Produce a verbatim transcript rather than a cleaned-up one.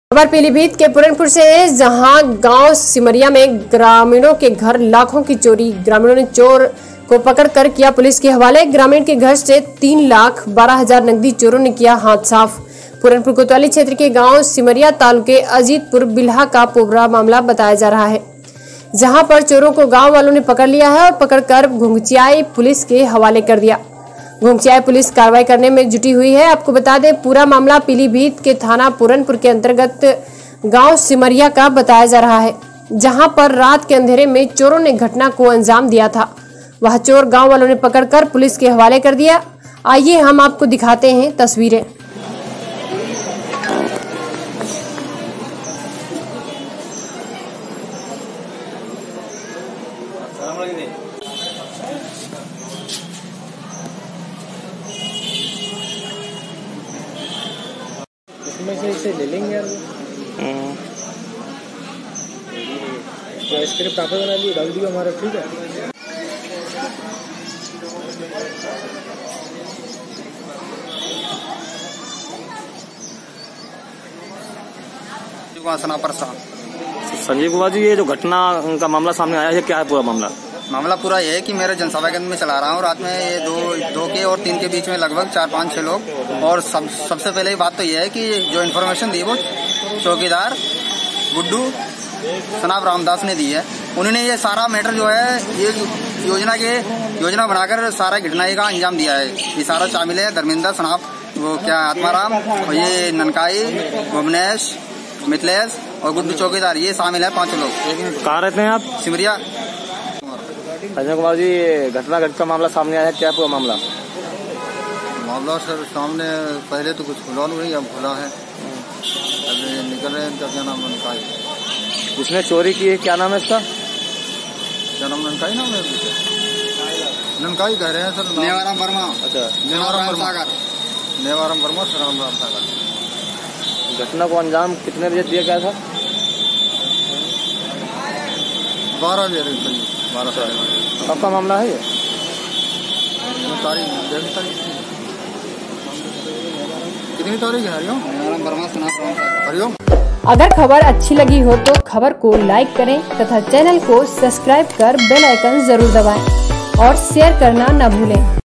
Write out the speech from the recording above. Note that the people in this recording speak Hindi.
खबर पीलीभीत के पूरनपुर से है, जहां गांव सिमरिया में ग्रामीणों के घर लाखों की चोरी। ग्रामीणों ने चोर को पकड़कर किया पुलिस के हवाले। ग्रामीण के घर से तीन लाख बारह हजार नकदी चोरों ने किया हाथ साफ। पूरनपुर कोतवाली क्षेत्र के गांव सिमरिया तालुके अजीतपुर बिल्हा का पूरा मामला बताया जा रहा है, जहां पर चोरों को गाँव वालों ने पकड़ लिया है और पकड़कर घुंघचियाई पुलिस के हवाले कर दिया। घुंघचियाई पुलिस कार्रवाई करने में जुटी हुई है। आपको बता दें, पूरा मामला पीलीभीत के थाना पूरनपुर के अंतर्गत गांव सिमरिया का बताया जा रहा है, जहां पर रात के अंधेरे में चोरों ने घटना को अंजाम दिया था। वह चोर गांव वालों ने पकड़कर पुलिस के हवाले कर दिया। आइए हम आपको दिखाते हैं तस्वीरें। इसमें से इसे ले लेंगे यार। तो स्क्रिप्ट आपने बना ली, डाल दियो हमारा, ठीक है। संजीव कुमार जी, ये जो घटना उनका मामला सामने आया है, क्या है पूरा मामला? मामला पूरा ये है कि मेरे जनसभा केंद्र में चला रहा हूँ। रात में ये दो दो के और तीन के बीच में लगभग चार पाँच छह लोग, और सब सबसे पहले बात तो ये है कि जो इन्फॉर्मेशन दी वो चौकीदार गुड्डू सनाब रामदास ने दी है। उन्होंने ये सारा मैटर जो है ये योजना के योजना बनाकर सारा घटना का अंजाम दिया है। ये सारा शामिल है धर्मेंद्र सनाब, वो क्या आत्माराम, और ये ननकाई, भुवनेश, मिथिलेश और गुड्डू चौकीदार, ये शामिल है पांचों लोग। कहाँ रहते हैं आप? सिमरिया। संजय कुमार जी, घटना घट का मामला सामने आया है, क्या पूरा मामला? मामला सर सामने पहले तो कुछ खुला नहीं, अब खुला है। अभी निकल रहे हैं, इनका क्या नाम? ननकाई। जिसने चोरी की है, क्या नाम है इसका? क्या नाम? ननकाई नाम है, ननकाई कह रहे हैं सर। नेवाराम वर्मा। अच्छा, नेवाराम वर्मा। नेवाराम वर्मा, राम राम सागर। घटना को अंजाम कितने बजे दिया गया था? बारह बजे बारह साढ़े बारह। कब का मामला है ये? तारीख कितनी तारीख है? हरिओम। हरिओम। अगर खबर अच्छी लगी हो तो खबर को लाइक करें तथा चैनल को सब्सक्राइब कर बेल आइकन जरूर दबाएं और शेयर करना न भूलें।